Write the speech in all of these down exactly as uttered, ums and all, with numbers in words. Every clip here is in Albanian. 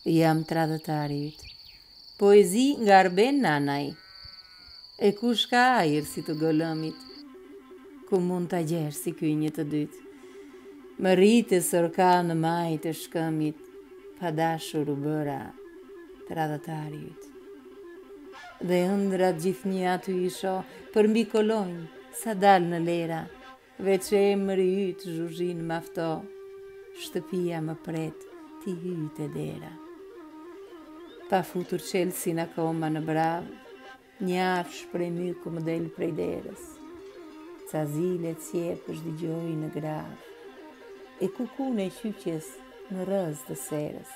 Jam tradhëtari yt. Poezi nga Arben Nanaj. E kush ka ajër si të golëmit, ku mund t'a gjesh si ky një të dytë. Më rritë sërka në maj të shkëmit, pa dashur u bëra tradhëtari yt. Dhe ëndrat gjithnjë aty i shoh, për mbi kolonjë, sa dal në lera, veç emri yt zhuzhin m'afto, shtëpia më pret, ti hyt e dera. Pa futur qelsin akoma në brav, një afsh prej myku më del prej derës. Ca zile cjepësh dëgjoj në grav, e kukun e qyqes në rëz të serës.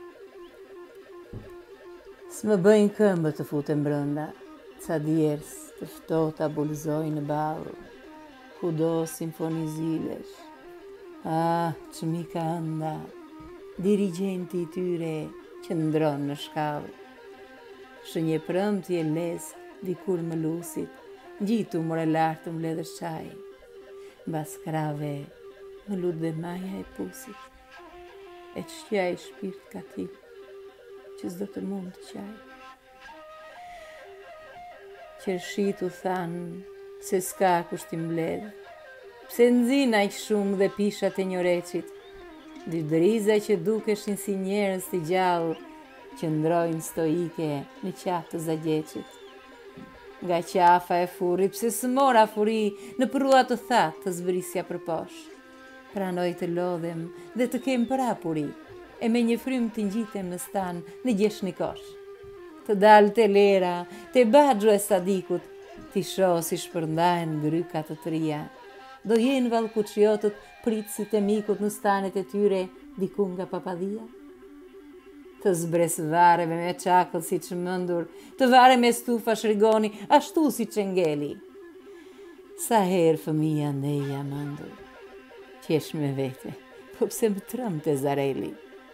S'më bëjnë këmbë të futem brënda, ca djerës të ftohta bulzoj në balë, kudo simfonizilesh. Ah, që mi ka ënda, dirigenti i tyre që ndron në shkallë. Shë një prëmtje les, dikur më lusit, gjitu mure lartë më ledhë qaj. Bas krave, më lut dhe maja e pusit, e qjaj shpirt ka ti, që s'do të mund të qaj. Qershitu thanë, se s'ka kushtim mbledh, pse nxina aq shumë dhe pishat e njoreqit, dy driza që dukeshin si njerëz të gjallë, që ndrojnë stoike në qafë të zagjeqit. Nga qafa e furit, pse s'mora furi në prua të thatë të zbrisja për posh. Pranoj të lodhem dhe të kem prapuri, e me një frym të ngjitem në stan në gjesh një kosh. Të dalë të lera, të bagxu e sadikut, t'i shoh si shpërndajnë grykat të trija. Do jenë valkuqiotët pritësit e mikut në stanet e tyre diku nga papadhia. Të zbres vareve me çakëll si çmendur, të vare me stufa shrigoni ashtu si çengeli. Sa herë fëmia ndeja mëndur, qesh me vete, po pse më trëmte zareli.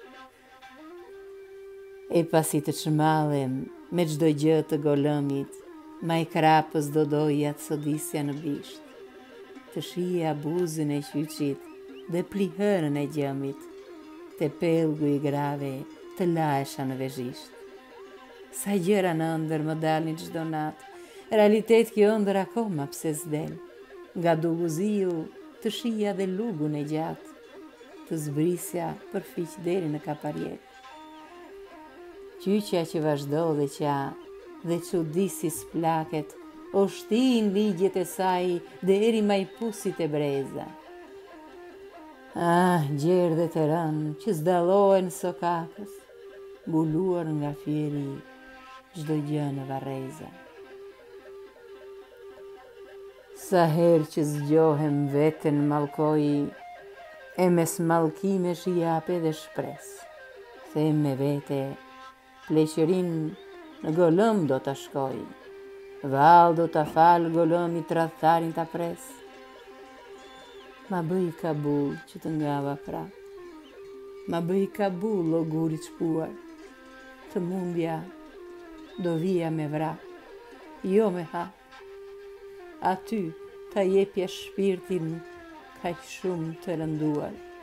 E pasi të çmallem me çdo gjë të golëmit, ma i krapës do doja të sodisja në bisht. Të shija buzën e qyqit dhe plihërën e gjëmit, te pellgu i grave të laesha në vezhisht. Sa gjëra në ëndër më dalin çdo natë, realitet kjo ëndër akoma pse s'del. Nga duguziu të shija dhe lugun e gjatë, të zbrisja për fiq deri në kaparjek. Qyqja që vazhdo dhe qa, dhe çudisi s'plaket, o shtin ligjet e saj deri ma i pusit e breza. Ah, gjerdhet e rënë që s'dallohen sokakës, buluar nga fieri çdo gjë në varreza. Sa herë që zgjohem veten mallkoj, e mes mallkimesh i jap edhe shpres. Them me vete, pleqërin në golëm do ta shkoj. Val do ta fal golëmi tradhtarin ta pres. Ma bëj kabull që të ngava prap. Ma bëj kabull o guri çpuar. Të mundja do vija me vrap, jo me hap. Aty ta jepja shpirtin kaq shumë të rënduar.